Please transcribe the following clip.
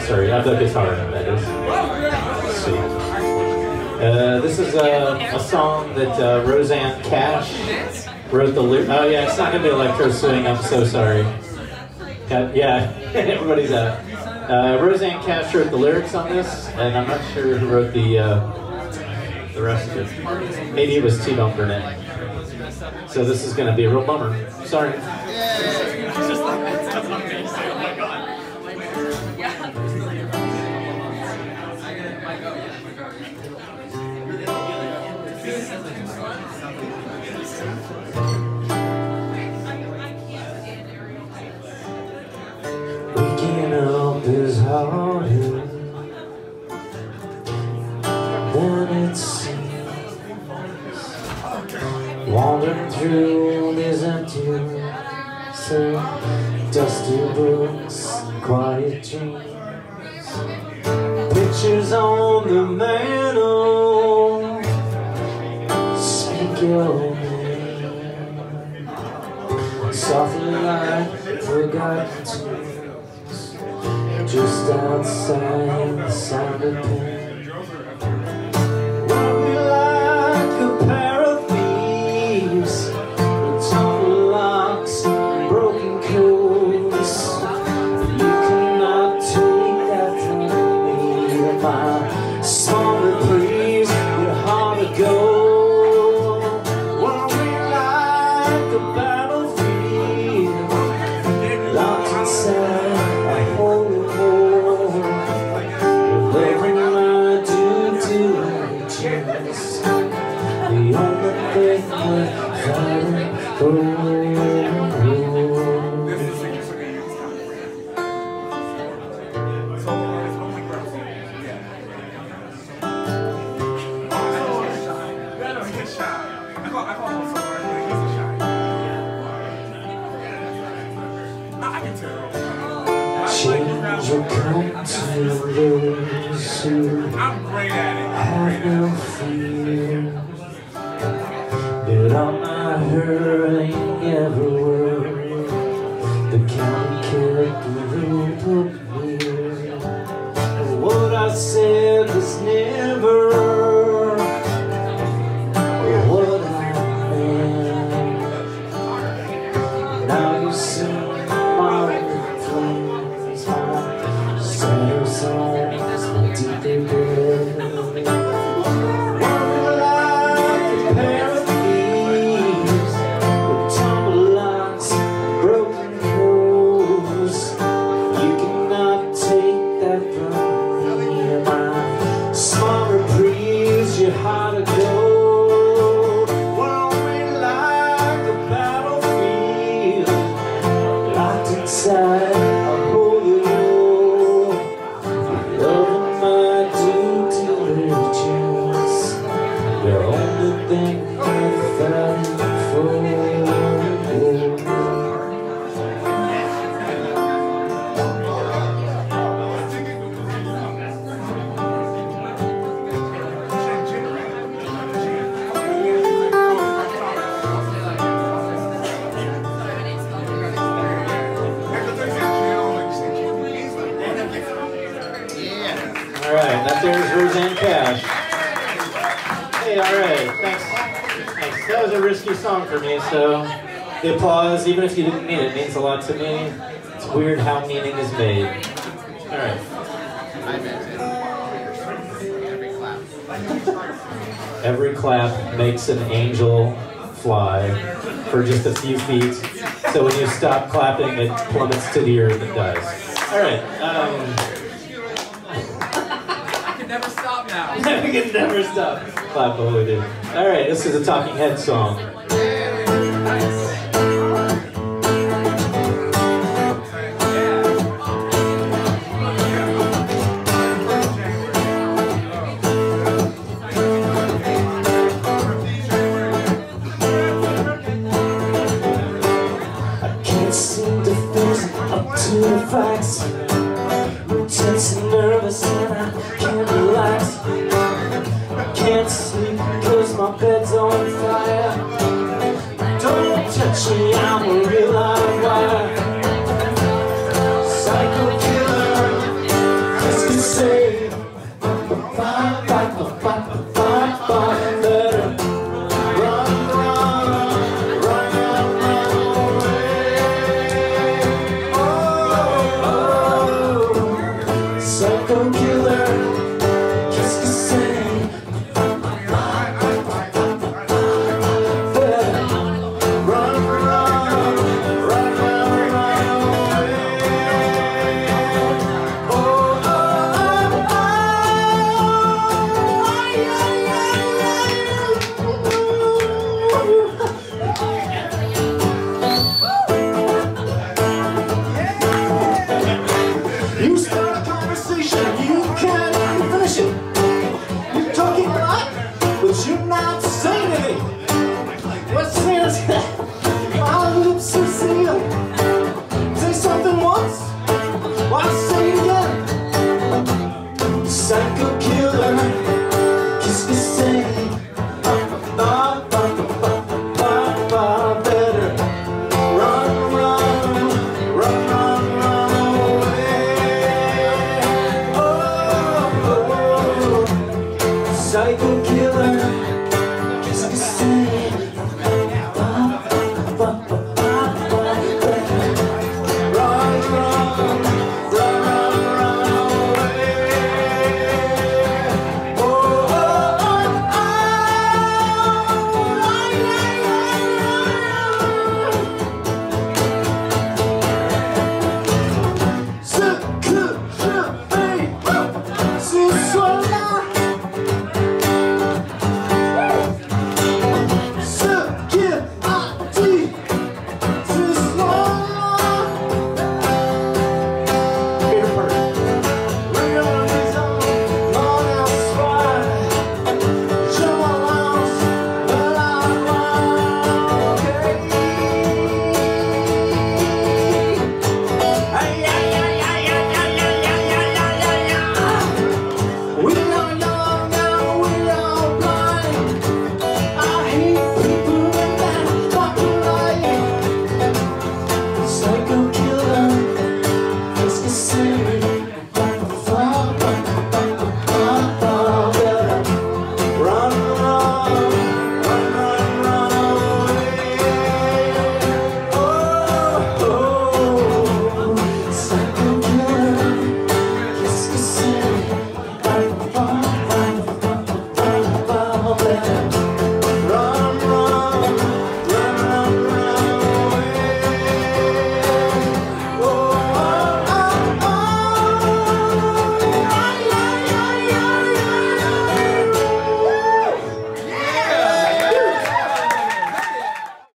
sorry, of the guitar, that is. Let's see. This is a song that Roseanne Cash wrote the lyrics. Oh yeah, it's not going to be electro swing, I'm so sorry. Yeah, everybody's out. Roseanne Cash wrote the lyrics on this, and I'm not sure who wrote the rest of it. Maybe it was T-Bone Burnett. So this is going to be a real bummer. Sorry. Waking up is harder than it seems. Wandering through these empty rooms, dusty books, quiet dreams. Pictures on the mantle speak your name. Softly like forgotten tunes, just outside the sound of pain. Run me like a pair of thieves, with tumble locks and broken codes. You cannot take that from me. My summer breeze, your heart to go. Run me like a battlefield, locked inside a holy war. With every line I do just the only thing we're fighting for. Change will come to those who have no fear, but I'm not hurting every word the county carefully put here. What I said was never what I meant. Now you see my flames, my sad songs, my deep regret. How to go, whirl me like a battlefield, locked inside a holy war. Loving my due diligence, the only thing worth fighting for. Alright, that there's Roseanne Cash. Hey, alright, thanks. That was a risky song for me, so the applause, even if you didn't mean it, means a lot to me. It's weird how meaning is made. Alright. Every clap makes an angel fly for just a few feet, so when you stop clapping, it plummets to the earth and dies. Alright, Never stop now. We can never stop. Clap the whole day. Alright, this is a Talking Heads song. I can't seem to face up to the facts. Tense and nervous and I can't relax. I can't sleep cause my bed's on fire. Don't touch me, I'm a real live wire. Psycho killer, Psycho